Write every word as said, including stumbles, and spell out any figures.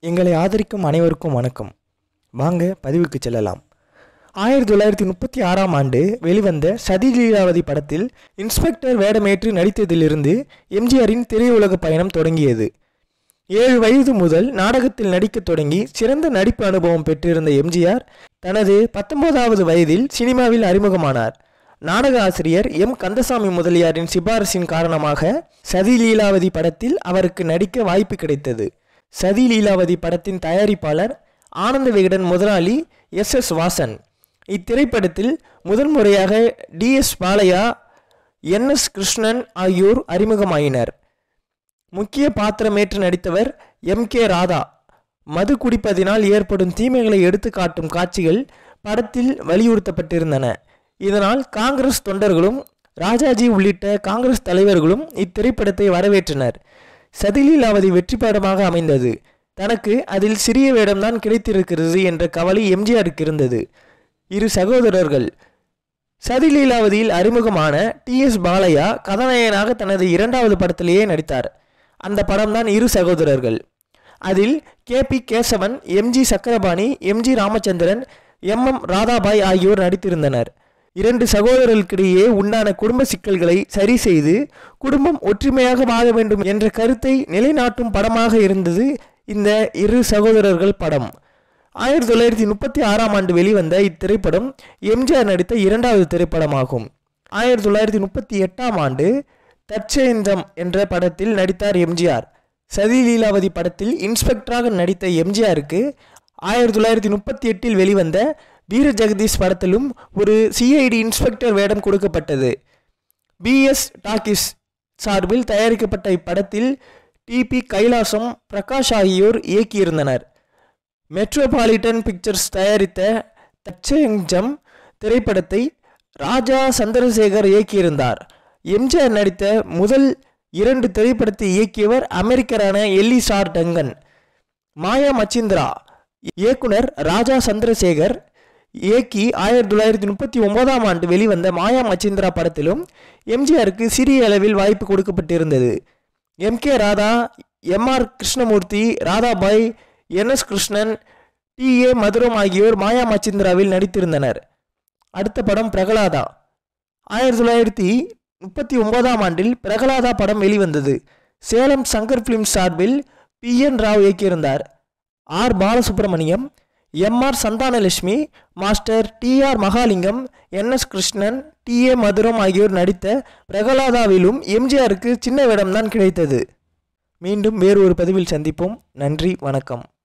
எங்களை ஆதரிக்கும் அனைவருக்கும் வணக்கம். வாங்க பதிவுக்கு செல்லலாம். ஆயிரத்தி தொள்ளாயிரத்தி முப்பத்தி ஆறாம் ஆண்டு வெளிவந்த சதி லீலாவதி படத்தில் இன்ஸ்பெக்டர் வேடமேற்று நடித்ததிலிருந்து எம்ஜிஆரின் திரையுலக பயணம் தொடங்கியது. ஏழு வயது முதல் நாடகத்தில் நடிக்கத் தொடங்கி சிறந்த நடிப்பு அனுபவம் பெற்றிருந்த எம்ஜிஆர் தனது பத்தொன்பதாவது வயதில் சினிமாவில் அறிமுகமானார். நாடக ஆசிரியர் எம் கந்தசாமி முதலியாரின் சிபாரிசின் காரணமாக சதி லீலாவதி படத்தில் அவருக்கு நடிக்க வாய்ப்பு கிடைத்தது. சதி லீலாவதி படத்தின் தயாரிப்பாளர் ஆனந்த விகடன் முதலாளி எஸ் எஸ் வாசன். இத்திரைப்படத்தில் முதல் முறையாக T S Balaiah, N S Krishnan ஆகியோர் அறிமுகமாயினர். முக்கிய பாத்திரமேற்று நடித்தவர் எம் கே ராதா. மது குடிப்பதினால் ஏற்படும் தீமைகளை எடுத்து காட்டும் காட்சிகள் படத்தில் வலியுறுத்தப்பட்டிருந்தன. இதனால் காங்கிரஸ் தொண்டர்களும் ராஜாஜி உள்ளிட்ட காங்கிரஸ் தலைவர்களும் இத்திரைப்படத்தை வரவேற்றனர். சதிலீலாவதி வெற்றி படமாக அமைந்தது. தனக்கு அதில் சிறிய வேடம்தான் கிடைத்திருக்கிறது என்ற கவலை எம்ஜிஆருக்கு இருந்தது. இரு சகோதரர்கள். சதிலீலாவதியில் அறிமுகமான டி எஸ் பாலையா கதாநாயகனாக தனது இரண்டாவது படத்திலேயே நடித்தார். அந்த படம்தான் இரு சகோதரர்கள். அதில் K P Kesavan, M G Chakrapani, M G Ramachandran, M M Radhabai ஆகியோர் நடித்திருந்தனர். இரண்டு சகோதரர்களுக்கிடையே உண்டான குடும்ப சிக்கல்களை சரி செய்து குடும்பம் ஒற்றுமையாக வாழ வேண்டும் என்ற கருத்தை நிலைநாட்டும் படமாக இருந்தது இந்த இரு சகோதரர்கள் படம். ஆயிரத்தி தொள்ளாயிரத்தி முப்பத்தி ஆறாம் ஆண்டு வெளிவந்த இத்திரைப்படம் எம்ஜிஆர் நடித்த இரண்டாவது திரைப்படமாகும். ஆயிரத்தி தொள்ளாயிரத்தி முப்பத்தி எட்டாம் ஆண்டு தற்சேந்திரம் என்ற படத்தில் நடித்தார் எம்ஜிஆர். சதி லீலாவதி படத்தில் இன்ஸ்பெக்டராக நடித்த எம்ஜிஆருக்கு ஆயிரத்தி தொள்ளாயிரத்தி முப்பத்தி எட்டில் வெளிவந்த வீர ஜெகதீஷ் படத்திலும் ஒரு சிஐடி இன்ஸ்பெக்டர் வேடம் கொடுக்கப்பட்டது. பி எஸ் டாக்கிஸ் சார்பில் தயாரிக்கப்பட்ட இப்படத்தில் டி பி கைலாசம், பிரகாஷ் ஆகியோர் இயக்கியிருந்தனர். மெட்ரோபாலிட்டன் பிக்சர்ஸ் தயாரித்த தற்சேந்திரம் திரைப்படத்தை ராஜா சந்திரசேகர் இயக்கியிருந்தார். எம்ஜிஆர் நடித்த முதல் இரண்டு திரைப்படத்தை இயக்கியவர் அமெரிக்கரான எல்லிசார் டங்கன். மாயா மச்சிந்திரா இயக்குனர் ராஜா சந்திரசேகர் இயக்கி ஆயிரத்தி தொள்ளாயிரத்தி முப்பத்தி ஒன்பதாம் ஆண்டு வெளிவந்த மாயா மச்சிந்திரா படத்திலும் எம்ஜிஆருக்கு சிறிய அளவில் வாய்ப்பு கொடுக்கப்பட்டிருந்தது. M K Radha, M R Krishnamurthy, Radhabai, N S Krishnan, T A Madhuram ஆகியோர் மாயா மச்சிந்திராவில் நடித்திருந்தனர். அடுத்த படம் பிரகலாதா. ஆயிரத்தி தொள்ளாயிரத்தி முப்பத்தி ஒன்பதாம் ஆண்டில் பிரகலாதா படம் வெளிவந்தது. சேலம் சங்கர் பிலிம்ஸ் சார்பில் பி என் ராவ் இயக்கியிருந்தார். R Balasubramaniam, M R Santhanalakshmi, master T R Mahalingam, N S Krishnan, T A Madhuram ஆகியோர் நடித்த பிரகலாதாவிலும் எம்ஜிஆருக்கு சின்ன வேடம்தான் கிடைத்தது. மீண்டும் வேறு ஒரு பதிவில் சந்திப்போம். நன்றி, வணக்கம்.